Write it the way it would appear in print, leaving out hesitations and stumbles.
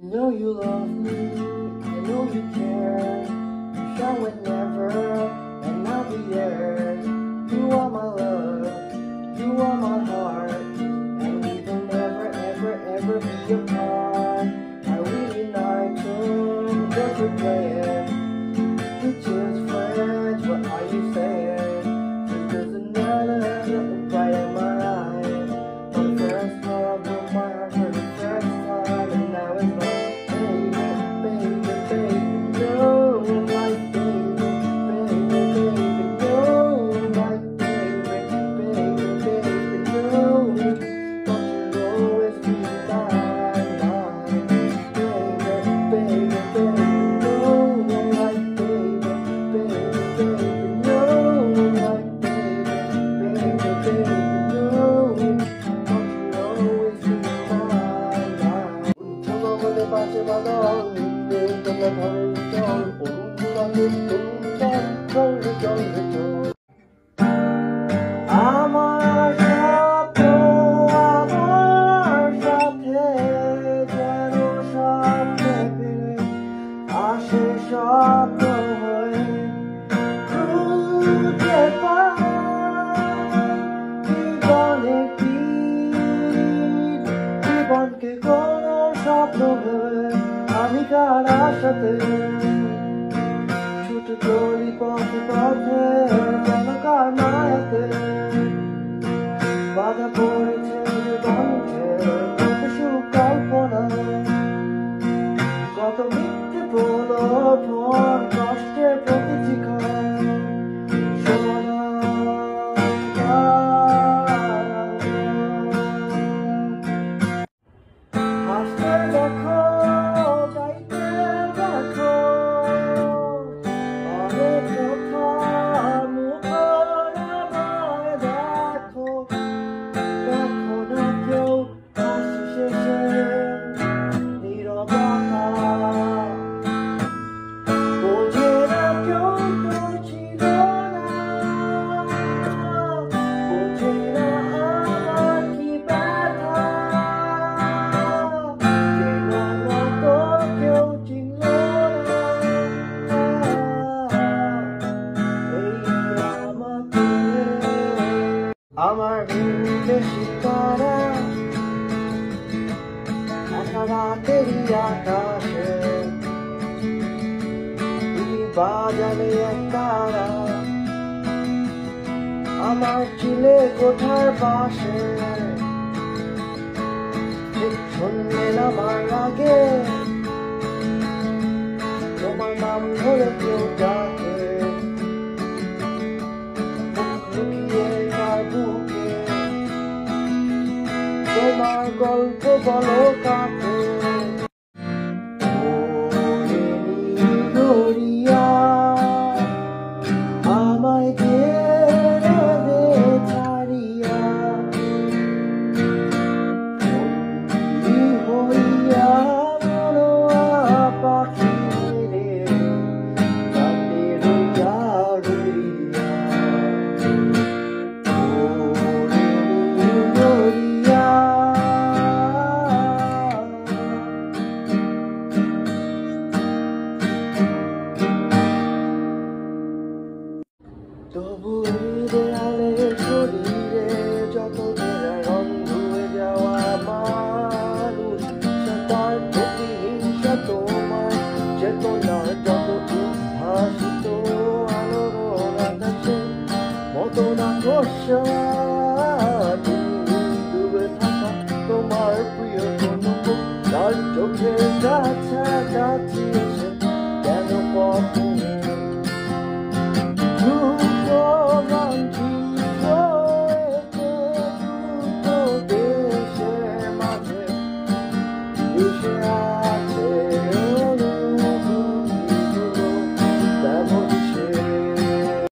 know you love me, I know you care. You show it never, and I'll be there. You are my love, you are my heart, and we will never, ever, ever be apart. I really like you, just a player. We just friends, what are you saying? There's another bright in my eye. For the first love of my heart, for the first time, and now it's my আমার স্বপ্ন আমার সাথে যেন স্বপ্নে ফিরে আসে স্বপ্ন হয়ে খুঁজে জীবনকে কোন স্বপ্ন ভেবে আমি কার আশাতে ছুটে চলি পথে পথে যেন কার মায়াতে বাধা পড়েছে বন্ধে কত সুখ কল্পনা কত মিথ্যে প্রলোভন কষ্টের প্রতিটি হাসতে দেখো গাইতে দেখো অনেক কথা মুখর আমায় দেখো দেখো না কেউ হাসি শেষে নীরবতা বোঝে না কেউ তো ছিল না বোঝে না আমার কি ব্যথা আমার বেশি তারা একা রাতেরই আকাশে তুমি বাজালে এক তারা আমার চিলে কোঠার পাশে শুনলে আমার লাগে তোমার নাম ধরে কেউ ডাকে তোমার গল্প বলো কাকে দরিয়া আমায় ঘেরে ছাড়িয়া হইয়া মনোয়া পাখি রে কাটে রইয়া রইয়া তবু দেয়ালের শরীরে যত রং ধুয়ে যাওয়া মানুষ তার প্রতিহিংসা তোমার চেতনার যত উদ্ভাসিত আলোর আকাশে মতো না ডুবে থাকা তোমার প্রিয় কোনো তার চোখের কাছাকাছি